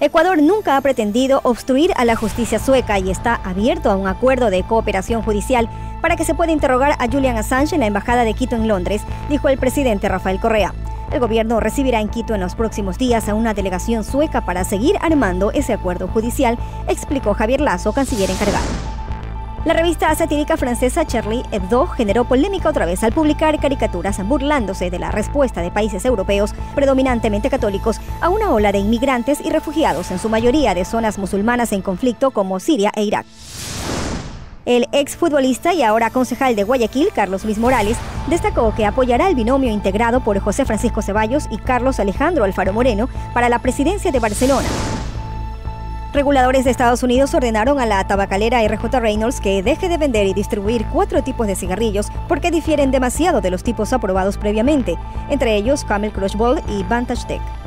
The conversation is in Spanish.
Ecuador nunca ha pretendido obstruir a la justicia sueca y está abierto a un acuerdo de cooperación judicial para que se pueda interrogar a Julian Assange en la Embajada de Quito en Londres, dijo el presidente Rafael Correa. El gobierno recibirá en Quito en los próximos días a una delegación sueca para seguir armando ese acuerdo judicial, explicó Javier Lasso, canciller encargado. La revista satírica francesa Charlie Hebdo generó polémica otra vez al publicar caricaturas burlándose de la respuesta de países europeos, predominantemente católicos, a una ola de inmigrantes y refugiados, en su mayoría de zonas musulmanas en conflicto como Siria e Irak. El exfutbolista y ahora concejal de Guayaquil, Carlos Luis Morales, destacó que apoyará el binomio integrado por José Francisco Ceballos y Carlos Alejandro Alfaro Moreno para la presidencia de Barcelona. Reguladores de Estados Unidos ordenaron a la tabacalera R.J. Reynolds que deje de vender y distribuir 4 tipos de cigarrillos porque difieren demasiado de los tipos aprobados previamente, entre ellos Camel Crush Ball y Vantage Tech.